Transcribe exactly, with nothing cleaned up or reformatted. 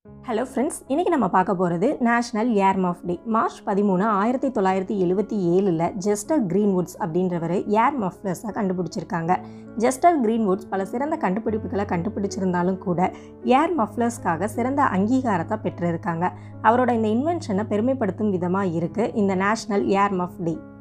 Hello friends, இன்றைக்கி நம்ம பார்க்க போகிறது நேஷ்னல் ஏர்மஃப் டே. மார்ச் பதிமூணு ஆயிரத்தி தொள்ளாயிரத்தி எழுபத்தி ஏழில் ஜெஸ்டர் கிரீன்வுட்ஸ் அப்படின்றவர் ஏர் மஃப்லர்ஸை கண்டுபிடிச்சிருக்காங்க. ஜெஸ்டர் கிரீன்வுட்ஸ் பல சிறந்த கண்டுபிடிப்புகளை கண்டுபிடிச்சிருந்தாலும் கூட ஏர் மஃப்லர்ஸ்க்காக சிறந்த அங்கீகாரத்தை பெற்றிருக்காங்க. அவரோட இந்த இன்வென்ஷனை பெருமைப்படுத்தும் விதமாக இருக்குது இந்த நேஷ்னல் ஏர்மஃப் டே.